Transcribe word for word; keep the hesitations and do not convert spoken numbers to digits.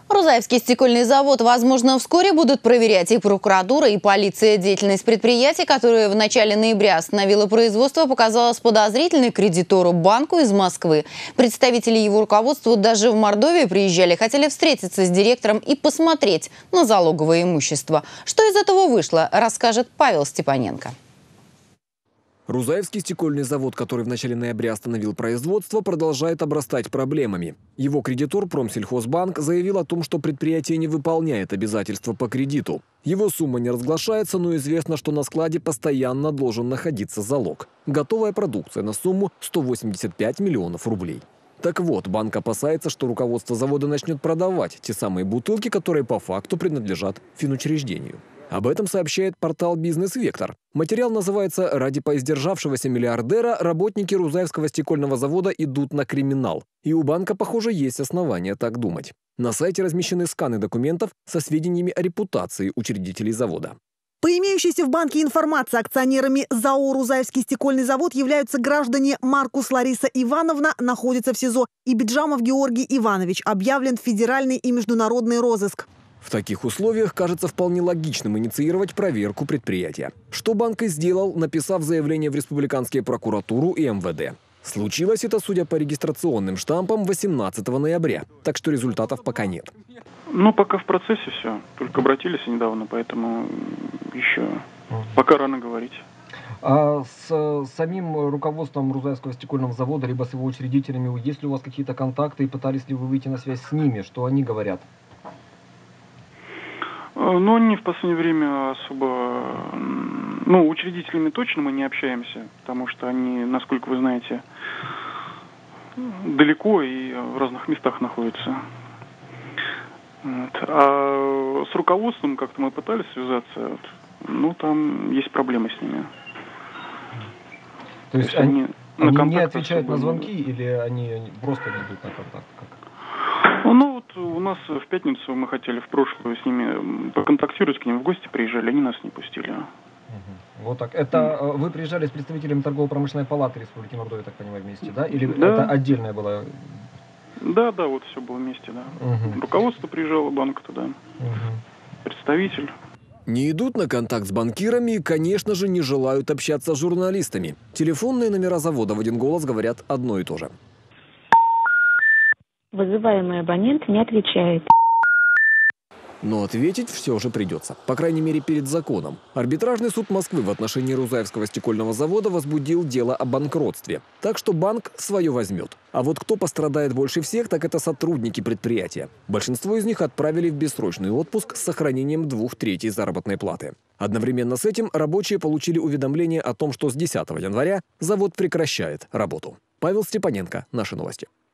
Рузаевский стекольный завод, возможно, вскоре будут проверять и прокуратура, и полиция. Деятельность предприятия, которое в начале ноября остановило производство, показалась подозрительной кредитору банку из Москвы. Представители его руководства даже в Мордовию приезжали, хотели встретиться с директором и посмотреть на залоговое имущество. Что из этого вышло, расскажет Павел Степаненко. Рузаевский стекольный завод, который в начале ноября остановил производство, продолжает обрастать проблемами. Его кредитор Промсельхозбанк заявил о том, что предприятие не выполняет обязательства по кредиту. Его сумма не разглашается, но известно, что на складе постоянно должен находиться залог. Готовая продукция на сумму сто восемьдесят пять миллионов рублей. Так вот, банк опасается, что руководство завода начнет продавать те самые бутылки, которые по факту принадлежат финучреждению. Об этом сообщает портал «Бизнес-Вектор». Материал называется «Ради поиздержавшегося миллиардера работники Рузаевского стекольного завода идут на криминал». И у банка, похоже, есть основания так думать. На сайте размещены сканы документов со сведениями о репутации учредителей завода. По имеющейся в банке информации, акционерами ЗАО «Рузаевский стекольный завод» являются граждане Маркус Лариса Ивановна, находится в СИЗО, и Биджамов Георгий Иванович, объявлен в федеральный и международный розыск. В таких условиях кажется вполне логичным инициировать проверку предприятия. Что банк и сделал, написав заявление в республиканские прокуратуру и эм вэ дэ. Случилось это, судя по регистрационным штампам, восемнадцатого ноября, так что результатов пока нет. Ну, пока в процессе все. Только обратились недавно, поэтому еще пока рано говорить. А с самим руководством Рузаевского стекольного завода, либо с его учредителями, есть ли у вас какие-то контакты и пытались ли вы выйти на связь с ними? Что они говорят? Ну, они в последнее время особо... Ну, учредителями точно мы не общаемся, потому что они, насколько вы знаете, далеко и в разных местах находятся. Вот. А с руководством как-то мы пытались связаться, вот. Ну, там есть проблемы с ними. То есть, То есть они, они, они не отвечают на звонки или они просто не идут на контакт? Как? Ну, вот у нас в пятницу мы хотели в прошлую с ними поконтактировать, к ним в гости приезжали, они нас не пустили. Угу. Вот так. Это mm. вы приезжали с представителями торгово-промышленной палаты Республики Мордовия, так понимаю, вместе, да? Или да. это отдельное было? Да, да, вот все было вместе, да. Угу. Руководство приезжало, банк туда, угу. Представитель. Не идут на контакт с банкирами и, конечно же, не желают общаться с журналистами. Телефонные номера завода в один голос говорят одно и то же. Вызываемый абонент не отвечает. Но ответить все же придется. По крайней мере, перед законом. Арбитражный суд Москвы в отношении Рузаевского стекольного завода возбудил дело о банкротстве. Так что банк свое возьмет. А вот кто пострадает больше всех, так это сотрудники предприятия. Большинство из них отправили в бессрочный отпуск с сохранением двух третей заработной платы. Одновременно с этим рабочие получили уведомление о том, что с десятого января завод прекращает работу. Павел Степаненко, Наши новости.